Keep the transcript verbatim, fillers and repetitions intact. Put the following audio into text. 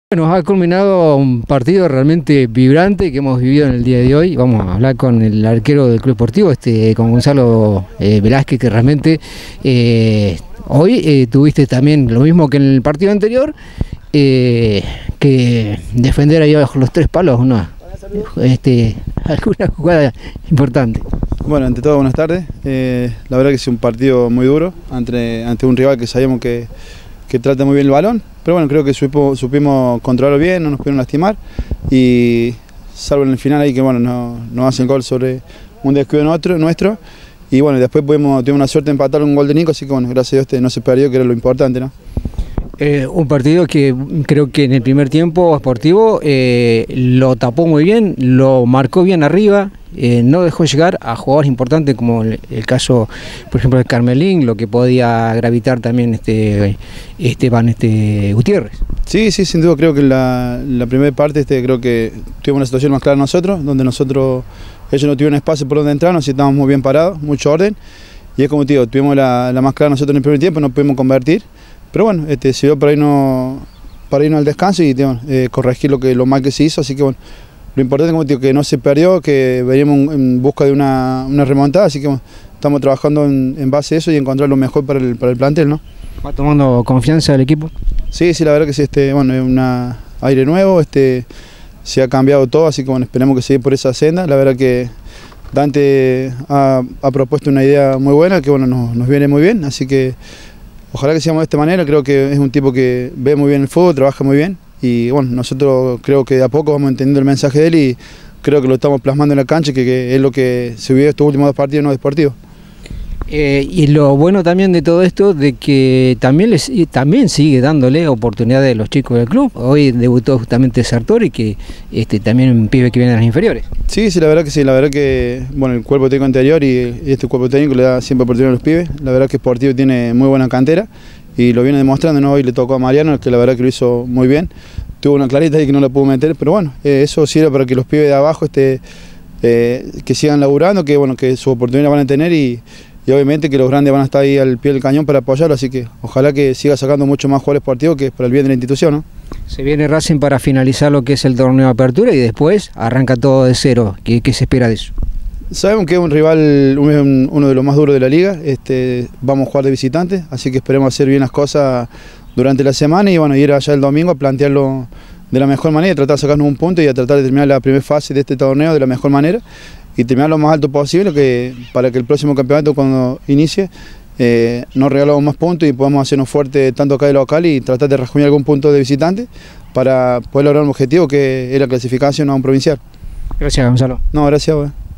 Nos ha culminado un partido realmente vibrante que hemos vivido en el día de hoy. Vamos a hablar con el arquero del Club Sportivo, este, con Gonzalo eh, Velázquez, que realmente eh, hoy eh, tuviste también lo mismo que en el partido anterior, eh, que defender ahí bajo los tres palos, ¿no? Este, alguna jugada importante. Bueno, ante todo, buenas tardes. Eh, la verdad que es un partido muy duro ante, ante un rival que sabíamos que, que trata muy bien el balón, pero bueno, creo que supo, supimos controlarlo bien, no nos pudieron lastimar, y salvo en el final ahí que bueno, no, no hacen gol sobre un descuido nuestro, nuestro y bueno, después pudimos, tuvimos una suerte de empatar un gol de Nico, así que bueno, gracias a Dios este no se perdió, que era lo importante, ¿no? Eh, un partido que creo que en el primer tiempo Sportivo eh, lo tapó muy bien, lo marcó bien arriba, eh, no dejó llegar a jugadores importantes como el, el caso, por ejemplo, de Carmelín, lo que podía gravitar también este Esteban este, Gutiérrez. Sí, sí, sin duda creo que la, la primera parte este, creo que tuvimos una situación más clara nosotros, donde nosotros, ellos no tuvieron espacio por donde entrar, así estábamos muy bien parados, mucho orden, y es como te digo, tuvimos la, la más clara nosotros en el primer tiempo, no pudimos convertir. Pero bueno, este, sirvió para irnos, para irnos al descanso y bueno, eh, corregir lo, que, lo mal que se hizo, así que bueno, lo importante es que no se perdió, que veníamos en busca de una, una remontada, así que bueno, estamos trabajando en, en base a eso y encontrar lo mejor para el, para el plantel, ¿no? ¿Va tomando confianza el equipo? Sí, sí, la verdad que sí, este, bueno, es un aire nuevo, este, se ha cambiado todo, así que bueno, esperemos que siga por esa senda. La verdad que Dante ha, ha propuesto una idea muy buena, que bueno, nos, nos viene muy bien, así que ojalá que sigamos de esta manera. Creo que es un tipo que ve muy bien el fútbol, trabaja muy bien y bueno, nosotros creo que de a poco vamos entendiendo el mensaje de él y creo que lo estamos plasmando en la cancha, que, que es lo que se vivió estos últimos dos partidos no deportivos. Eh, y lo bueno también de todo esto, de que también les, también sigue dándole oportunidades a los chicos del club. Hoy debutó justamente Sartori, que este, también un pibe que viene de las inferiores. Sí, sí, la verdad que sí, la verdad que bueno, el cuerpo técnico anterior y, y este cuerpo técnico le da siempre oportunidad a los pibes. La verdad que Sportivo tiene muy buena cantera y lo viene demostrando, ¿no? Hoy le tocó a Mariano, que la verdad que lo hizo muy bien. Tuvo una clarita ahí que no la pudo meter, pero bueno, eh, eso sirve para que los pibes de abajo este, eh, que sigan laburando, que bueno, que su oportunidad van a tener y Y obviamente que los grandes van a estar ahí al pie del cañón para apoyarlo, así que ojalá que siga sacando mucho más jugadores partidos, que es para el bien de la institución, ¿no? Se viene Racing para finalizar lo que es el torneo de apertura y después arranca todo de cero. ¿Qué, qué se espera de eso? Sabemos que es un rival, un, uno de los más duros de la liga, este, vamos a jugar de visitante, así que esperemos hacer bien las cosas durante la semana y bueno, ir allá el domingo a plantearlo de la mejor manera, tratar de sacarnos un punto y a tratar de terminar la primera fase de este torneo de la mejor manera y terminar lo más alto posible, que para que el próximo campeonato cuando inicie eh, nos regalamos más puntos y podamos hacernos fuertes tanto acá de local y tratar de rasguñar algún punto de visitante para poder lograr un objetivo que es la clasificación a un provincial. Gracias, Gonzalo. No, gracias, güey.